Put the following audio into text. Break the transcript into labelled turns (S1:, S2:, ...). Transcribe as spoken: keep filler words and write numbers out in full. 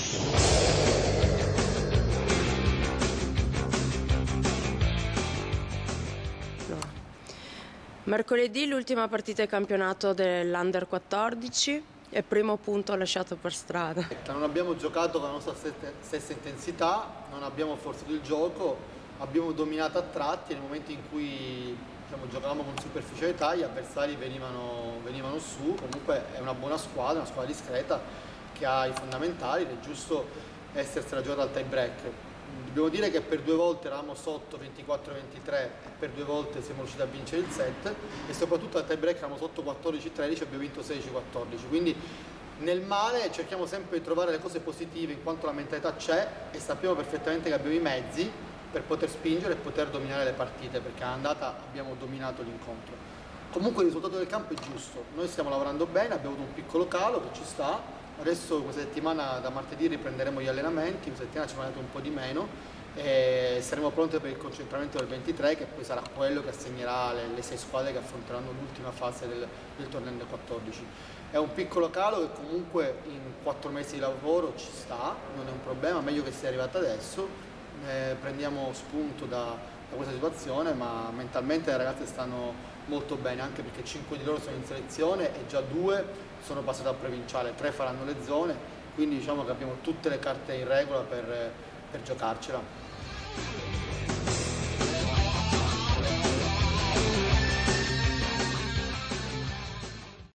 S1: Mercoledì l'ultima partita di campionato dell'Under quattordici e primo punto lasciato per strada.
S2: Non abbiamo giocato con la nostra stessa intensità, non abbiamo forzato il gioco, abbiamo dominato a tratti. Nel momento in cui diciamo, giocavamo con superficialità gli avversari venivano, venivano su. Comunque è una buona squadra, una squadra discreta che ha i fondamentali, ed è giusto essersela giocata al tie break. Dobbiamo dire che per due volte eravamo sotto ventiquattro a ventitré e per due volte siamo riusciti a vincere il set, e soprattutto al tie break eravamo sotto quattordici a tredici e abbiamo vinto sedici a quattordici. Quindi nel male cerchiamo sempre di trovare le cose positive, in quanto la mentalità c'è e sappiamo perfettamente che abbiamo i mezzi per poter spingere e poter dominare le partite, perché all'andata abbiamo dominato l'incontro. Comunque il risultato del campo è giusto, noi stiamo lavorando bene, abbiamo avuto un piccolo calo che ci sta. Adesso questa settimana da martedì riprenderemo gli allenamenti, questa settimana ci abbiamo dato un po' di meno e saremo pronti per il concentramento del ventitré, che poi sarà quello che assegnerà le, le sei squadre che affronteranno l'ultima fase del, del torneo del quattordici. È un piccolo calo che comunque in quattro mesi di lavoro ci sta, non è un problema, meglio che sia arrivato adesso, eh, prendiamo spunto da, da questa situazione, ma mentalmente le ragazze stanno molto bene, anche perché cinque di loro sono in selezione e già due sono passate al provinciale, tre faranno le zone, quindi diciamo che abbiamo tutte le carte in regola per, per giocarcela.